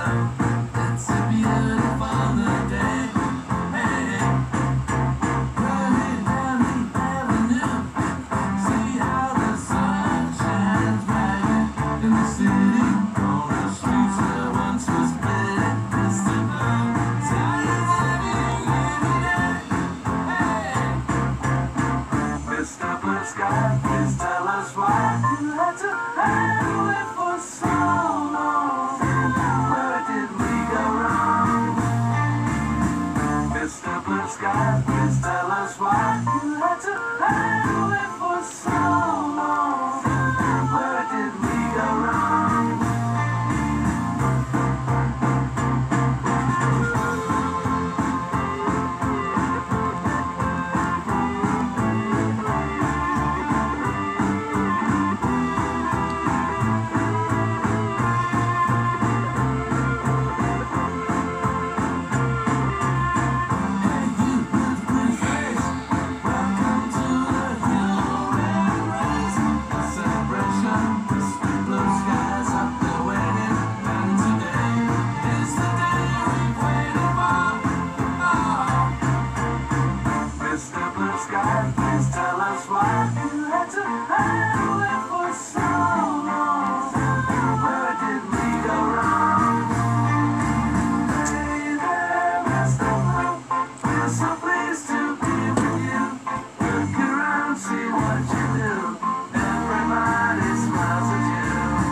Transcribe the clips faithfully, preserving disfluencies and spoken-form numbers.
Sky, please tell us why you had to handle it for so long. Where did we go wrong? Mister Blue Sky, please tell us why you had to handle it for so long. Where did we go wrong? Please tell us why you had to handle it for so long. Where did we go wrong? Hey there, Mister Blue, we're so pleased to be with you. Look around, see what you do. Everybody smiles at you.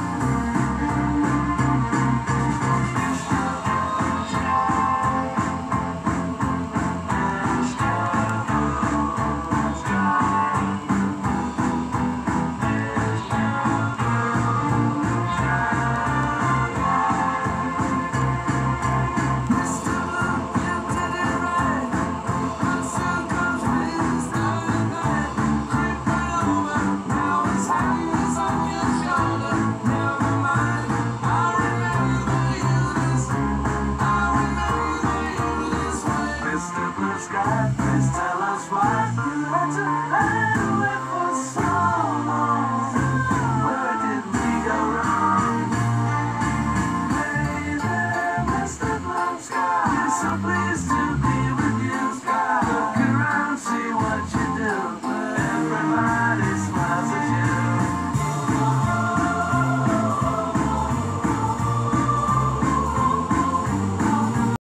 Sky, please tell us why you had to handle it for so long. Where did we go wrong? Hey there, Mister Blue Sky, we're so pleased to be with you. Sky, look around, see what you do. Everybody smiles at you.